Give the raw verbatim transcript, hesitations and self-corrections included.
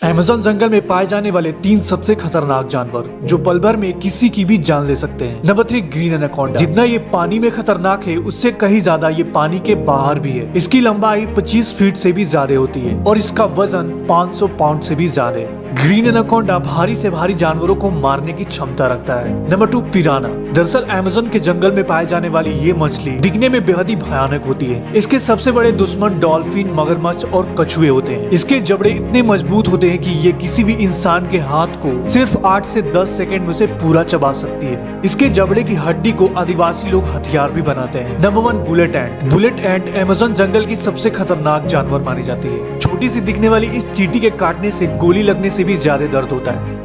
Amazon जंगल में पाए जाने वाले तीन सबसे खतरनाक जानवर जो पल भर में किसी की भी जान ले सकते हैं। Number three, green anaconda. जितना ये पानी में खतरनाक है उससे कहीं ज्यादा ये पानी के बाहर भी है। इसकी लंबाई पच्चीस फीट से भी ज्यादा होती है और इसका वजन पाँच सौ पाउंड से भी ज्यादा है। ग्रीन एनाकोंडा भारी से भारी जानवरों को मारने की क्षमता रखता है। Number two, piranha. दरअसल अमेज़न के जंगल में पाए जाने वाली ये मछली दिखने में बेहद ही भयानक होती है। इसके सबसे बड़े दुश्मन डॉल्फिन, मगरमच्छ और कछुए होते हैं। इसके जबड़े इतने मजबूत होते हैं कि ये किसी भी इंसान के हाथ को सिर्फ आठ से दस सेकंड में से पूरा चबा सकती है। इसके जबड़े की हड्डी को आदिवासी लोग हथियार भी बनाते हैं। Number one, bullet ant. Bullet ant Amazon जंगल की सबसे खतरनाक जानवर मानी जाती है। छोटी सी दिखने वाली इस चींटी के काटने से गोली लगने से भी ज्यादा दर्द होता है।